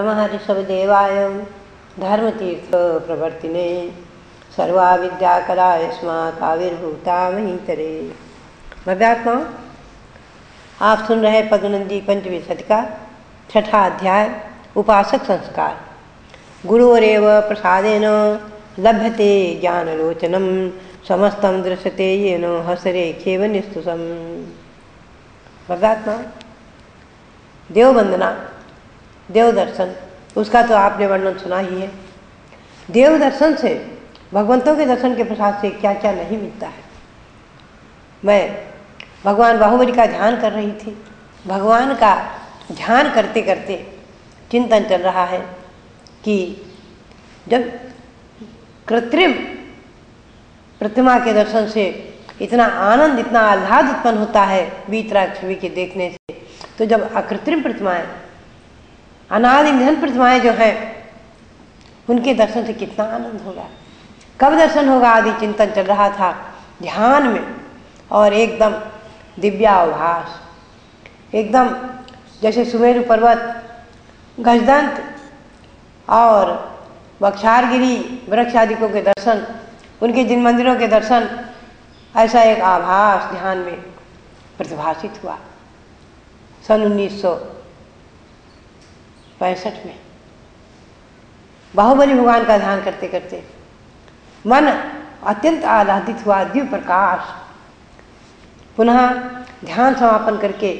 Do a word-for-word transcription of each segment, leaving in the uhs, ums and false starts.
नमः ऋषभदेवाय धर्मतीर्थ प्रवर्तिने सर्वा विद्या कला यस्मात् आविर्भूता महीतरे। भव्यात्माओं, आप सुन रहे पद्मनंदी पंचवी शतक का छठा अध्याय उपासक संस्कार। गुरुरेव प्रसादेन लभ्यते ज्ञानलोचनम समस्तम दृश्यते येन हसरेखेव निस्तुषम। भव्यात्माओं, देव वंदना, देव दर्शन, उसका तो आपने वर्णन सुना ही है। देव दर्शन से, भगवंतों के दर्शन के प्रसाद से क्या क्या नहीं मिलता है। मैं भगवान बाहुबली का ध्यान कर रही थी। भगवान का ध्यान करते करते चिंतन चल रहा है कि जब कृत्रिम प्रतिमा के दर्शन से इतना आनंद, इतना आह्लाद उत्पन्न होता है वीतराग छवि के देखने से, तो जब अकृत्रिम प्रतिमाएं, अनादि निधन प्रतिमाएं जो हैं, उनके दर्शन से कितना आनंद होगा, कब दर्शन होगा आदि चिंतन चल रहा था ध्यान में। और एकदम दिव्याभास, एकदम जैसे सुमेरु पर्वत, गजदंत और वक्षारगिरी वृक्ष आदिकों के दर्शन, उनके जिन मंदिरों के दर्शन, ऐसा एक आभास ध्यान में प्रतिभासित हुआ सन उन्नीस सौ पैंसठ में। बाहुबली भगवान का ध्यान करते करते मन अत्यंत आह्लादित हुआ। दिव्य प्रकाश। पुनः ध्यान समापन करके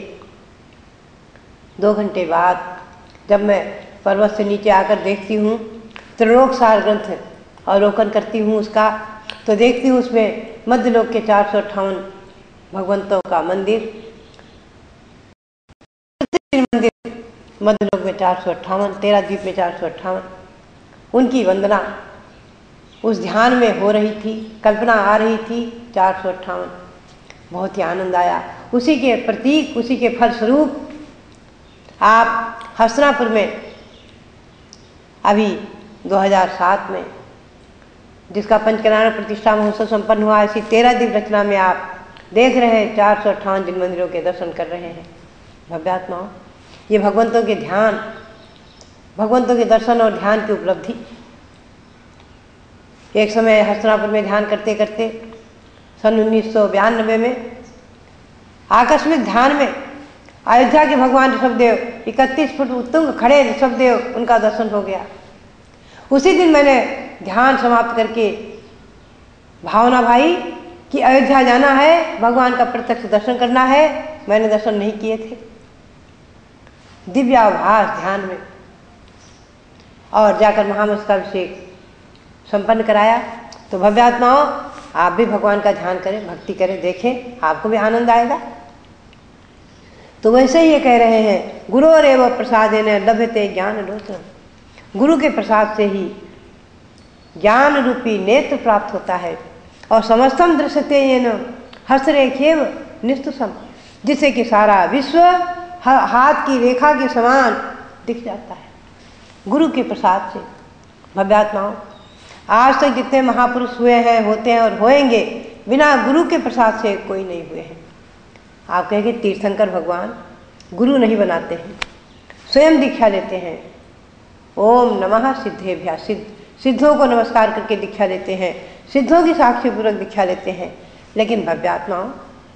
दो घंटे बाद जब मैं पर्वत से नीचे आकर देखती हूँ त्रिलोक सार ग्रंथ अवलोकन करती हूँ उसका, तो देखती हूँ उसमें मध्यलोक के चार सौ अट्ठावन भगवंतों का मंदिर, मंदिर मध्यलोक में चार सौ अट्ठावन, तेरह द्वीप में चार सौ अट्ठावन, उनकी वंदना उस ध्यान में हो रही थी, कल्पना आ रही थी चार सौ अट्ठावन। बहुत ही आनंद आया। उसी के प्रतीक, उसी के फलस्वरूप आप हस्तिनापुर में अभी दो हज़ार सात में जिसका पंचकल्याण प्रतिष्ठा महोत्सव संपन्न हुआ, ऐसी तेरह दिव्य रचना में आप देख रहे हैं चार सौ अट्ठावन जिन मंदिरों के दर्शन कर रहे हैं। भव्यात्माओं, ये भगवंतों के ध्यान, भगवंतों के दर्शन और ध्यान की उपलब्धि। एक समय हस्तिनापुर में ध्यान करते करते सन उन्नीस सौ बयानबे में आकस्मिक ध्यान में अयोध्या के भगवान ऋषभदेव इकतीस फुट उत्तुंग खड़े ऋषभदेव, उनका दर्शन हो गया। उसी दिन मैंने ध्यान समाप्त करके भावना भाई कि अयोध्या जाना है, भगवान का प्रत्यक्ष दर्शन करना है। मैंने दर्शन नहीं किए थे दिव्याभास ध्यान में, और जाकर महामस्तकाभिषेक संपन्न कराया। तो भव्यात्माओं, आप भी भगवान का ध्यान करें, भक्ति करें, देखें, आपको भी आनंद आएगा। तो वैसे ही ये कह रहे हैं, गुरोरेव प्रसादेन लभ्यते ज्ञान लोचनम। गुरु के प्रसाद से ही ज्ञान रूपी नेत्र प्राप्त होता है, और समस्तम दृश्यते येन हस्तरेखेव निस्तुषम, जिससे कि सारा विश्व हाथ की रेखा के समान दिख जाता है गुरु के प्रसाद से। भव्यात्माओं, आज तक जितने महापुरुष हुए हैं, होते हैं और होएंगे, बिना गुरु के प्रसाद से कोई नहीं हुए हैं। आप कहेंगे तीर्थंकर भगवान गुरु नहीं बनाते हैं, स्वयं दीक्षा लेते हैं। ओम नमः सिद्धेभ्यः, सिद्ध सिद्धों को नमस्कार करके दीक्षा लेते हैं, सिद्धों की साक्षी पूर्वक दीक्षा लेते हैं। लेकिन भव्यात्माओं,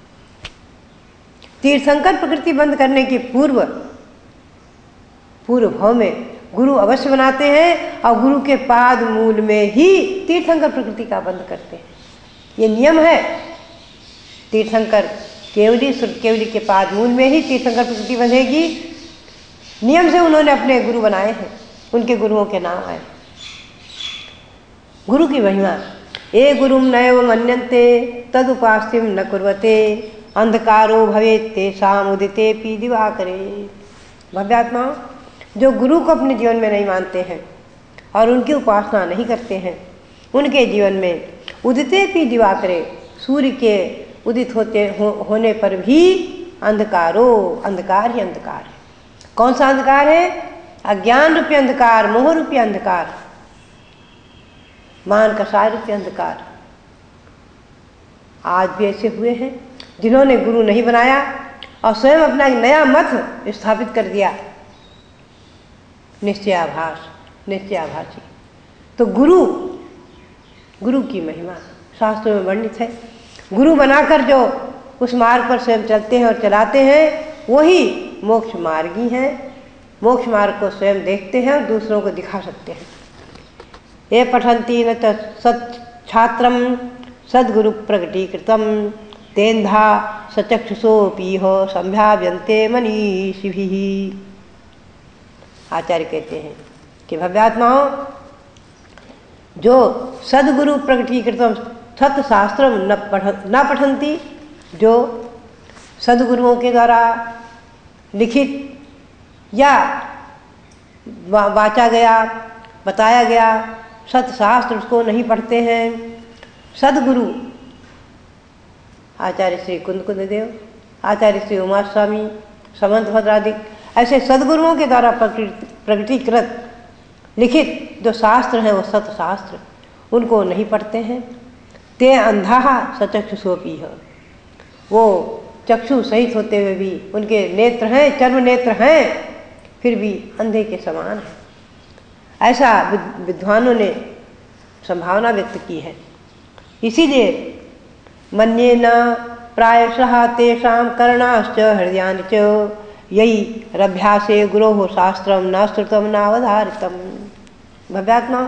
तीर्थंकर प्रकृति बंद करने के पूर्व पूर्व भाव में गुरु अवश्य बनाते हैं, और गुरु के पाद मूल में ही तीर्थंकर प्रकृति का बंद करते हैं। ये नियम है। तीर्थंकर केवली केवली के पाद मूल में ही तीर्थंकर प्रकृति बंधेगी। नियम से उन्होंने अपने गुरु बनाए हैं, उनके गुरुओं के नाम आए। गुरु की महिमा, ए गुरुम नैव मन्यन्ते तदुपास्तिम न कुर्वते अंधकारो भवेत् तेषाम् उदितेऽपि दिवाकरे। भव्यात्माओं, जो गुरु को अपने जीवन में नहीं मानते हैं और उनकी उपासना नहीं करते हैं, उनके जीवन में उदितेऽपि दिवाकरे, सूर्य के उदित होते हो, होने पर भी अंधकारो, अंधकार ही अंधकार है। कौन सा अंधकार है? अज्ञान रूपी अंधकार, मोह रूपी अंधकार, मान कसाय रूपी अंधकार। आज भी ऐसे हुए हैं जिन्होंने गुरु नहीं बनाया और स्वयं अपना एक नया मत स्थापित कर दिया, निश्चयाभास, निश्चयाभासी। तो गुरु, गुरु की महिमा शास्त्रों में वर्णित है। गुरु बनाकर जो उस मार्ग पर स्वयं चलते हैं और चलाते हैं, वही मोक्ष मार्गी हैं। मोक्ष मार्ग को स्वयं देखते हैं और दूसरों को दिखा सकते हैं। ये पठन्ति न च सच्छात्रम सद्गुरु प्रकटीकृतम तेन्धा सचक्षुषोऽपीह संभ्याव्यन्ते मनीषिभिः। आचार्य कहते हैं कि भव्यात्माओं, जो सद्गुरु प्रकटीकृतम सत्शास्त्रम न पठ न पठन्ति, जो सद्गुरुओं के द्वारा लिखित या वाचा गया, बताया गया सत्शास्त्र उसको नहीं पढ़ते हैं। सद्गुरु आचार्य श्री कुंद कुंद देव, आचार्य श्री उमा स्वामी, समंत भद्रादिक, ऐसे सद्गुरुओं के द्वारा प्रकटीकृत लिखित जो शास्त्र हैं वो सत्शास्त्र, उनको नहीं पढ़ते हैं। ते अंधा सचक्षुषोपी है, वो चक्षु सहित होते हुए भी उनके नेत्र हैं, चर्म नेत्र हैं, फिर भी अंधे के समान है। ऐसा विद्वानों ने संभावना व्यक्त की है। इसीलिए मन्येन प्रायशः तेषां करणाश्च हृदयानि च यही रभ्यासे गुरोः शास्त्रम न श्रुतम न अवधारितम। भव्यात्मा,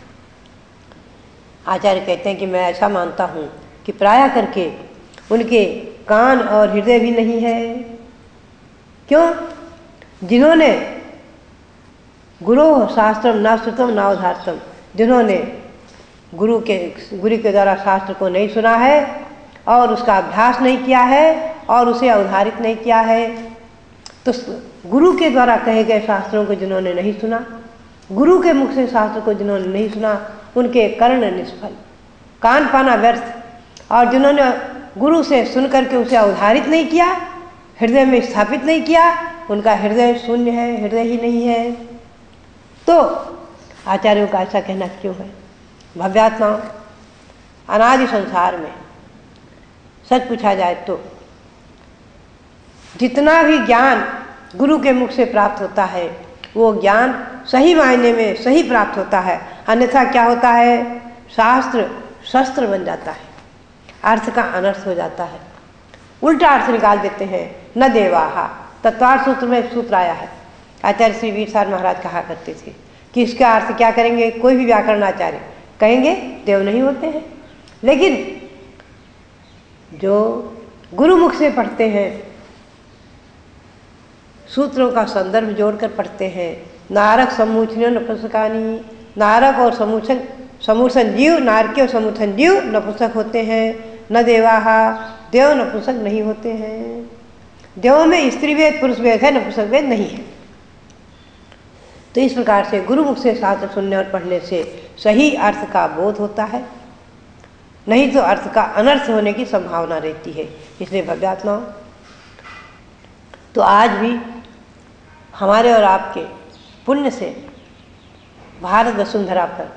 आचार्य कहते हैं कि मैं ऐसा मानता हूँ कि प्राय करके उनके कान और हृदय भी नहीं है। क्यों? जिन्होंने गुरोः शास्त्रम न श्रुतम न अवधारितम, जिन्होंने गुरु के गुरु के द्वारा शास्त्र को नहीं सुना है और उसका अभ्यास नहीं किया है और उसे अवधारित नहीं किया है, तो गुरु के द्वारा कहे गए शास्त्रों को जिन्होंने नहीं सुना, गुरु के मुख से शास्त्र को जिन्होंने नहीं सुना, उनके कर्ण निष्फल, कान पाना व्यर्थ। और जिन्होंने गुरु से सुन करके उसे अवधारित नहीं किया, हृदय में स्थापित नहीं किया, उनका हृदय शून्य है, हृदय ही नहीं है। तो आचार्यों का ऐसा कहना क्यों है? भव्यात्माओं, अनादि संसार में सच पूछा जाए तो जितना भी ज्ञान गुरु के मुख से प्राप्त होता है, वो ज्ञान सही मायने में सही प्राप्त होता है। अन्यथा क्या होता है? शास्त्र शस्त्र बन जाता है, अर्थ का अनर्थ हो जाता है, उल्टा अर्थ निकाल देते हैं। न देवाहा, तत्वार्थ सूत्र में एक सूत्र आया है, आचार्य श्री वीरसार महाराज कहा करते थे कि इसका अर्थ क्या करेंगे? कोई भी व्याकरण आचार्य कहेंगे देव नहीं होते हैं। लेकिन जो गुरुमुख से पढ़ते हैं, सूत्रों का संदर्भ जोड़कर पढ़ते हैं, नारक समूचन नपुंसकानी, नारक और समूचन समूसन जीव, नारकी और समूचन जीव नपुंसक होते हैं। न देवाहा, देव नपुंसक नहीं होते हैं। देवों में स्त्री वेद पुरुष वेद है, नपुंसक वेद नहीं है। तो इस प्रकार से गुरुमुख से शास्त्र सुनने और पढ़ने से सही अर्थ का बोध होता है, नहीं तो अर्थ का अनर्थ होने की संभावना रहती है। इसलिए भव्यात्माओं, तो आज भी हमारे और आपके पुण्य से भारत वसुंधरा पर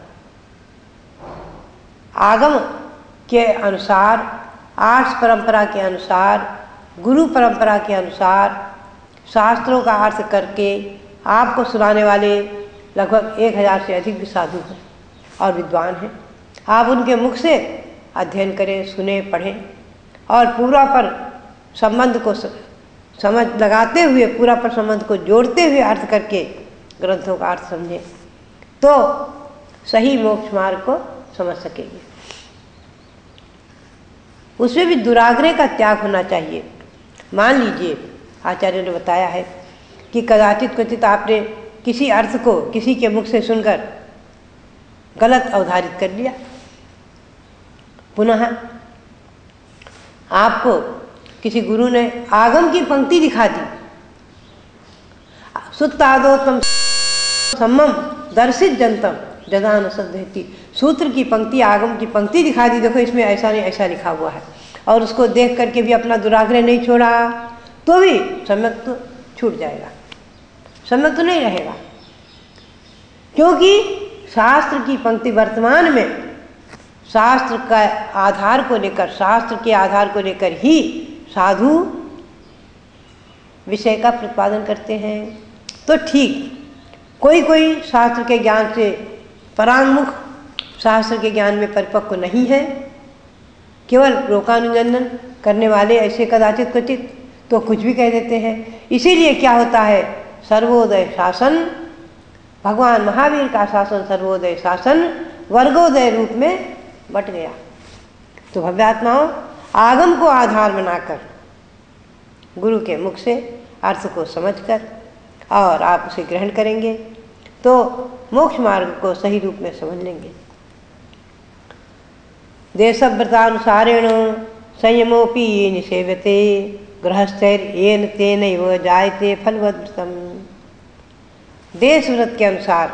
आगम के अनुसार, आर्ष परंपरा के अनुसार, गुरु परंपरा के अनुसार शास्त्रों का अर्थ करके आपको सुनाने वाले लगभग एक हजार से अधिक भी साधु हैं और विद्वान हैं। आप उनके मुख से अध्ययन करें, सुने, पढ़ें और पूरा पर संबंध को समझ लगाते हुए, पूरा पर संबंध को जोड़ते हुए अर्थ करके ग्रंथों का अर्थ समझें, तो सही मोक्ष मार्ग को समझ सकेंगे। उसमें भी दुराग्रह का त्याग होना चाहिए। मान लीजिए आचार्य ने बताया है कि कदाचित क्वचित आपने किसी अर्थ को किसी के मुख से सुनकर गलत अवधारित कर लिया, पुनः आपको किसी गुरु ने आगम की पंक्ति दिखा दी, सुत्तादो तम सम्मम दर्शित जनतम जदान सद्धति, सूत्र की पंक्ति, आगम की पंक्ति दिखा दी, देखो इसमें ऐसा नहीं ऐसा लिखा हुआ है, और उसको देख करके भी अपना दुराग्रह नहीं छोड़ा, तो भी सम्यक तो छूट जाएगा, सम्यक तो नहीं रहेगा। क्योंकि शास्त्र की पंक्ति वर्तमान में शास्त्र का आधार को लेकर, शास्त्र के आधार को लेकर ही साधु विषय का प्रतिपादन करते हैं। तो ठीक कोई कोई शास्त्र के ज्ञान से परांगमुख, शास्त्र के ज्ञान में परिपक्व नहीं है, केवल लोकानुजंदन करने वाले ऐसे कदाचित क्वचित तो कुछ भी कह देते हैं। इसीलिए क्या होता है, सर्वोदय शासन, भगवान महावीर का शासन सर्वोदय शासन वर्गोदय रूप में बट गया। तो भव्यात्माओं, आगम को आधार बनाकर गुरु के मुख से अर्थ को समझकर और आप उसे ग्रहण करेंगे तो मोक्ष मार्ग को सही रूप में समझ लेंगे। देशव्रतानुसारेण संयमोपि ये निसेव्यते गृहस्थैर्येन तेनैव जायते फलवद्व्रतम्। देश व्रत के अनुसार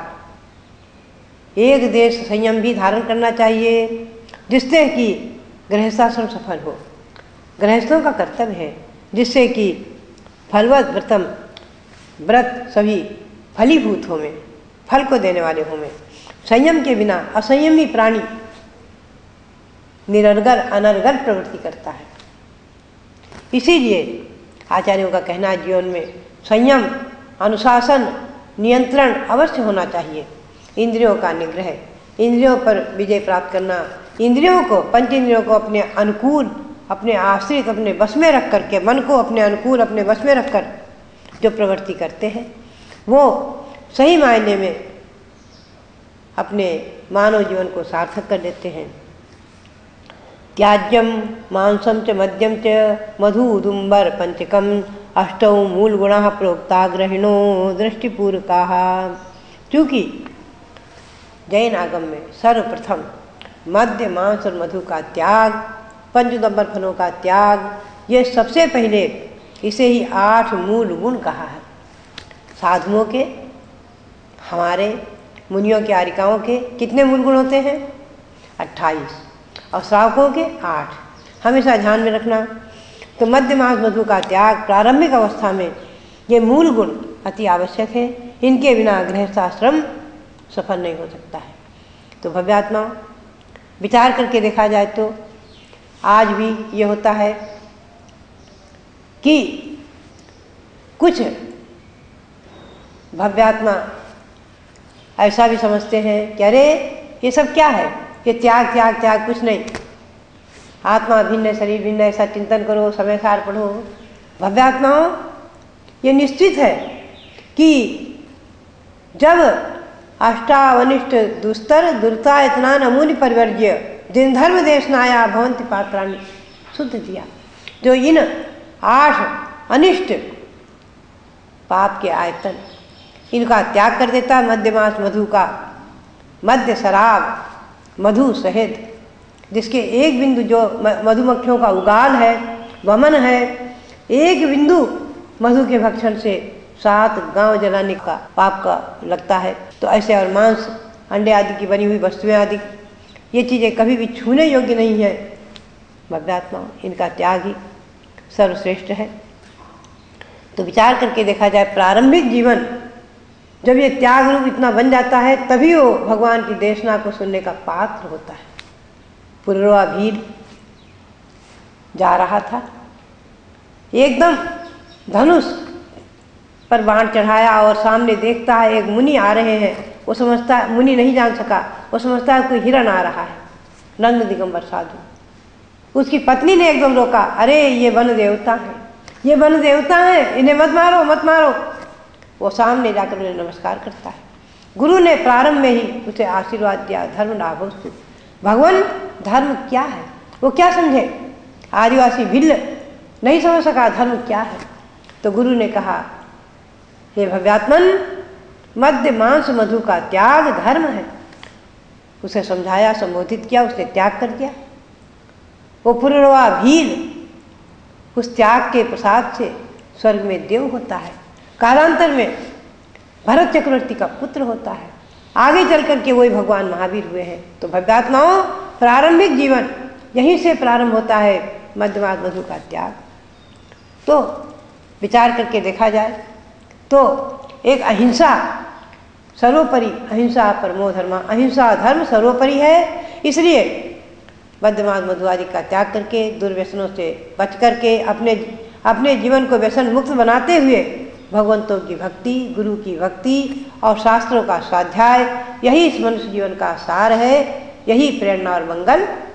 एक देश संयम भी धारण करना चाहिए, जिससे कि गृहस्थाश्रम सफल हो। गृहस्थों का कर्तव्य है जिससे कि फलवत व्रतम, व्रत सभी फलीभूत हो में, फल को देने वाले हो में। संयम के बिना असंयमी प्राणी निरर्गल अनर्गल प्रवृत्ति करता है। इसीलिए आचार्यों का कहना है जीवन में संयम, अनुशासन, नियंत्रण अवश्य होना चाहिए। इंद्रियों का निग्रह, इंद्रियों पर विजय प्राप्त करना, इंद्रियों को, पंच इंद्रियों को अपने अनुकूल, अपने आश्रित, अपने बस में रख कर के, मन को अपने अनुकूल, अपने बस में रखकर जो प्रवृत्ति करते हैं वो सही मायने में अपने मानव जीवन को सार्थक कर देते हैं। त्याज्यम मांसम च मद्यम च मधु उदुम्बर पंचकम अष्टौ मूल गुणा प्रोक्ता ग्रहिणो दृष्टिपूर्वकाः। चूँकि जैन आगम में सर्वप्रथम मद्य, मांस और मधु का त्याग, पंचोदंबर फलों का त्याग, ये सबसे पहले इसे ही आठ मूल गुण कहा है। साधुओं के, हमारे मुनियों के, आरिकाओं के कितने मूल गुण होते हैं? अट्ठाईस। और श्रावकों के आठ। हमेशा ध्यान में रखना। तो मध्य मांस मधु का त्याग प्रारंभिक अवस्था में ये मूल गुण अति आवश्यक है। इनके बिना गृहस्थाश्रम सफल नहीं हो सकता है। तो भव्यात्मा विचार करके देखा जाए तो आज भी ये होता है कि कुछ भव्यात्मा ऐसा भी समझते हैं कि अरे ये सब क्या है, ये त्याग त्याग त्याग कुछ नहीं, आत्मा भिन्न है, शरीर भिन्न है, ऐसा चिंतन करो, समय सार पढ़ो। भव्यात्माओं, ये निश्चित है कि जब अष्टावनिष्ठ दुस्तर दुर्ता इतना नमूनि परिवर्ज्य जिन धर्म देशनाया भवंति पात्राणि शुद्ध दिया, जो इन आठ अनिष्ट पाप के आयतन इनका त्याग कर देता है, मध्य मांस मधु का, मध्य शराब मधु शहद, जिसके एक बिंदु जो मधुमक्खियों का उगाल है, वमन है, एक बिंदु मधु के भक्षण से सात गांव जलाने का पाप का लगता है। तो ऐसे और मांस, अंडे आदि की बनी हुई वस्तुएं आदि, ये चीज़ें कभी भी छूने योग्य नहीं है। भव्यात्मा, इनका त्याग ही सर्वश्रेष्ठ है। तो विचार करके देखा जाए, प्रारंभिक जीवन जब ये त्याग रूप इतना बन जाता है तभी वो भगवान की देशना को सुनने का पात्र होता है। पुरवा भीड़ जा रहा था, एकदम धनुष पर बाण चढ़ाया और सामने देखता है एक मुनि आ रहे हैं। वो समझता है, मुनि नहीं जान सका, वो समझता है कोई हिरण आ रहा है, नग्न दिगंबर साधु। उसकी पत्नी ने एकदम रोका, अरे ये वन देवता है, ये वन देवता है, इन्हें मत मारो मत मारो। वो सामने जाकर उन्हें नमस्कार करता है। गुरु ने प्रारंभ में ही उसे आशीर्वाद दिया, धर्म लाभोस्तु। भगवान धर्म क्या है वो क्या समझे? आदिवासी भिल्ल नहीं समझ सका धर्म क्या है। तो गुरु ने कहा, हे भव्यात्मन, मध्य मांस मधु का त्याग धर्म है। उसे समझाया, संबोधित किया, उसने त्याग कर दिया। वो पुरवा भील उस त्याग के प्रसाद से स्वर्ग में देव होता है, कालांतर में भरत चक्रवर्ती का पुत्र होता है, आगे चल कर के वही भगवान महावीर हुए हैं। तो भव्यात्माओं, प्रारंभिक जीवन यहीं से प्रारंभ होता है, मध्यमास मधु का त्याग। तो विचार करके देखा जाए तो एक अहिंसा सर्वोपरि, अहिंसा परमो धर्म, अहिंसा धर्म सर्वोपरि है। इसलिए मध्यमास मधु आदि का त्याग करके, दुर्व्यसनों से बच करके, अपने अपने जीवन को व्यसन मुक्त बनाते हुए भगवंतों की भक्ति, गुरु की भक्ति और शास्त्रों का स्वाध्याय, यही इस मनुष्य जीवन का सार है, यही प्रेरणा और मंगल